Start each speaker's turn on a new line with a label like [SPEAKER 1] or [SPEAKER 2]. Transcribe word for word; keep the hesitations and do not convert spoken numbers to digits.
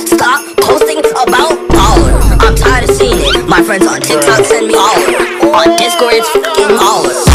[SPEAKER 1] Stop posting about baller. I'm tired of seeing it. My friends on TikTok send me all. On Discord it's fucking all.